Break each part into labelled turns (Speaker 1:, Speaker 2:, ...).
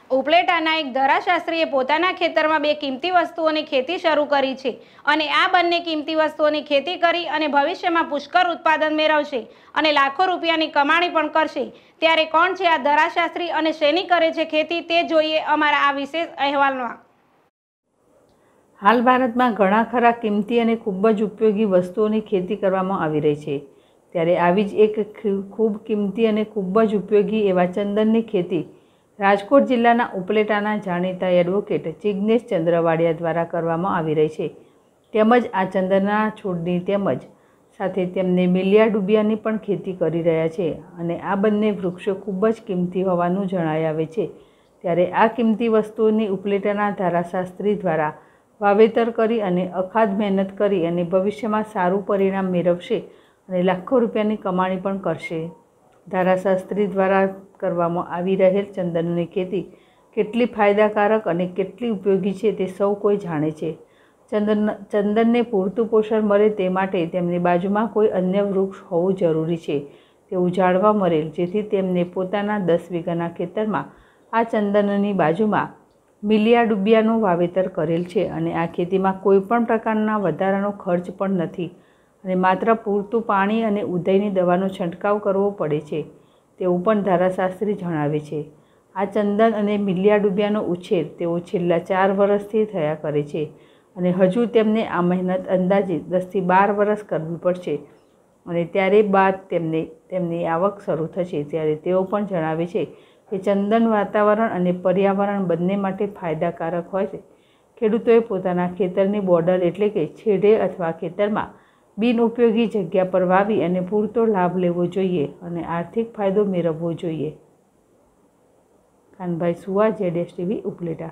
Speaker 1: ઉપલેટાના એક ધરાશાસ્ત્રીએ પોતાના ખેતરમાં બે કિંમતી વસ્તુઓની ખેતી શરૂ કરી છે અને આ બંને કિંમતી વસ્તુઓની ખેતી કરી અને ભવિષ્યમાં પુષ્કળ ઉત્પાદન મેળવશે અને લાખો રૂપિયાની કમાણી પણ કરશે। ત્યારે કોણ છે આ ધરાશાસ્ત્રી અને શેની કરે છે ખેતી તે જોઈએ અમારા આ વિશેષ અહેવાલમાં।
Speaker 2: હાલ ભારતમાં ઘણા ખરા કિંમતી અને ખૂબ જ ઉપયોગી વસ્તુઓની ખેતી કરવામાં આવી રહી છે। ત્યારે આવી જ એક ખૂબ કિંમતી અને ખૂબ જ ઉપયોગી એવા ચંદનની ખેતી રાજકોટ જિલ્લાના ઉપલેટાના જાણીતા એડવોકેટ જિગ્નેશ ચંદ્રવાડિયા દ્વારા કરવામાં આવી રહી છે। તેમજ આ ચંદનના છોડની તેમજ સાથે તેમને મિલિયા ડુબિયાની પણ ખેતી કરી રહ્યા છે અને આ બંને વૃક્ષો ખૂબ જ કિંમતી હોવાનું જણાઈ આવે છે। ત્યારે આ કિંમતી વસ્તુઓની ઉપલેટાના ધારાશાસ્ત્રી દ્વારા વાવેતર કરી અને અખાદ મહેનત કરી અને ભવિષ્યમાં સારું પરિણામ મેળવશે અને લાખો રૂપિયાની કમાણી પણ કરશે। ધારાશાસ્ત્રી દ્વારા કરવામાં આવી રહેલ ચંદનની ખેતી કેટલી ફાયદાકારક અને કેટલી ઉપયોગી છે તે સૌ કોઈ જાણે છે। ચંદનને પૂરતું પોષણ મળે તે માટે તેમની બાજુમાં કોઈ અન્ય વૃક્ષ હોવું જરૂરી છે તેવું જાણવા મળેલ, જેથી તેમને પોતાના 10 વીઘાના ખેતરમાં આ ચંદનની બાજુમાં મિલિયા ડુબિયાનું વાવેતર કરેલ છે અને આ ખેતીમાં કોઈ પણ પ્રકારના વધારાનો ખર્ચ પણ નથી અને માત્ર પૂરતું પાણી અને ઉધઈની દવાનો છંટકાવ કરવો પડે છે તેવું પણ ધારાશાસ્ત્રી જણાવે છે। આ ચંદન અને મિલિયા ડુબિયાનો ઉછેર તેઓ છેલ્લા 4 વર્ષથી થયા કરે છે અને હજુ તેમને આ મહેનત અંદાજે 10 થી 12 વર્ષ કરવી પડશે અને ત્યારે બાદ તેમની આવક શરૂ થશે। ત્યારે તેઓ પણ જણાવે છે કે ચંદન વાતાવરણ અને પર્યાવરણ બંને માટે ફાયદાકારક હોય છે। ખેડૂતોએ પોતાના ખેતરની બોર્ડર એટલે કે છેડે અથવા ખેતરમાં બિનઉપયોગી જગ્યા પર વાવી અને પૂરતો લાભ લેવો જોઈએ અને આર્થિક ફાયદો મેળવવો જોઈએ। કાનભાઈ સુવા, ZSTV, ઉપલેટા।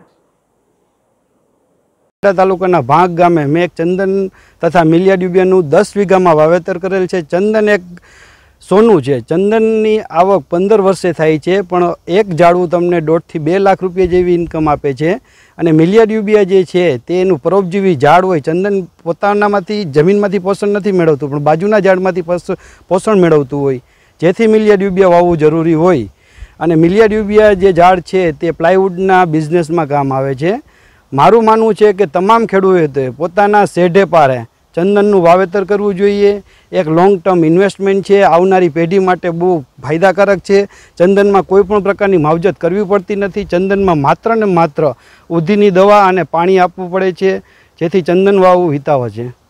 Speaker 3: તાલુકાના ભાંગ ગામે મેં એક ચંદન તથા મિલિયા ડુબિયાનું 10 વીઘામાં વાવેતર કરેલ છે। ચંદન એક સોનું છે। ચંદનની આવક 15 વર્ષે થાય છે, પણ એક ઝાડવું તમને 1.5 થી 2 લાખ રૂપિયા જેવી ઇન્કમ આપે છે। અને મિલિયા ડુબિયા જે છે તે એનું પરોપજીવી ઝાડ હોય। ચંદન પોતાનામાંથી જમીનમાંથી પોષણ નથી મેળવતું, પણ બાજુના ઝાડમાંથી પોષણ મેળવતું હોય, જેથી મિલિયા ડુબિયા વાવવું જરૂરી હોય। અને મિલિયા ડુબિયા જે ઝાડ છે તે પ્લાયવુડના બિઝનેસમાં કામ આવે છે। મારું માનવું છે કે તમામ ખેડૂતોએ પોતાના શેઢે પારે ચંદનનું વાવેતર કરવું જોઈએ। એક લોંગ ટર્મ ઇન્વેસ્ટમેન્ટ છે, આવનારી પેઢી માટે બહુ ફાયદાકારક છે। ચંદનમાં કોઈ પણ પ્રકારની માવજત કરવી પડતી નથી। ચંદનમાં માત્ર ને માત્ર ઉધીની દવા અને પાણી આપવું પડે છે, જેથી ચંદન વાવવું હિતાવહ છે।